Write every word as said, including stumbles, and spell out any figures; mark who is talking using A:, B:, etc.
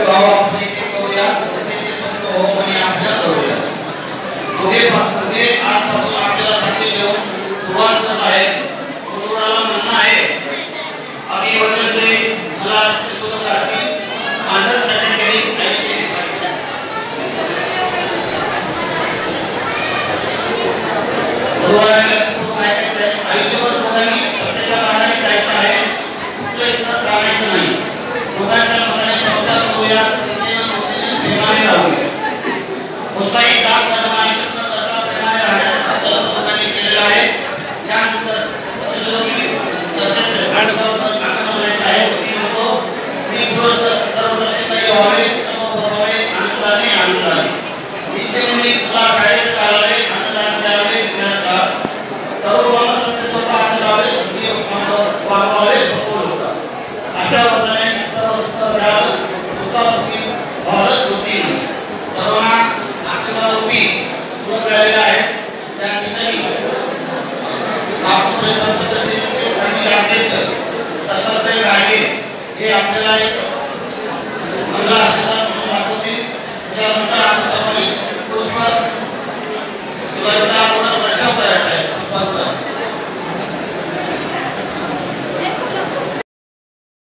A: भाव आपण इथे करूया, सत्तेचे संत होम आणि आपल्या करूया. दोघे दोघे आजपासून आपल्याला साक्षी घेऊन सुरुवात करत आहेत. गुरुराला म्हणणं आहे, आम्ही वचन दे मला सत्यशोधक राशी मांडर करण्यासाठी आयुष्य गुरुवाराने लक्ष्मण ऐकायचं आहे. आयुष्यभर दोघांनी सत्तेच्या मार्गाने जायचं आहे. कुठलं इथं चालायचं नाही. दोघांच्या मताने संसार करूया, सत्तेने मोठ्याने प्रेमाने राहूया. कोणताही जात धर्म आयुष्यात न करता प्रेमाने राहण्याचा संकल्प दोघांनी केलेला आहे. यानंतर सत्यशोधकी प्रत्यक्ष आश्रमावर काका म्हणायचं आहे. मी म्हणतो श्री पुरुष सर्व दृष्टीने व्हावे, नमो बसावे, आनंदाने आनंदाने नित्य मुनी तुला शाळेत घालावे, आनंदाने द्यावे विद्यार्थ्यास सर्व काम सत्य स्वतः आचरावे, सुखी वागवावे भरपूर होता. अशा वर्तनाने सर्व सुख द्यावं, सुखासुखी व्हावं होती. सर्वांना आशीर्वादरूपी फुलं मिळालेलं आहे. त्या ठिकाणी आपण संत दर्शनाचे सांगील अध्यक्ष दत्तात्रय गाडगे हे आपल्याला एक मंगल आशीर्वाद म्हणून दाखवतील. त्यानंतर आपण सर्वांनी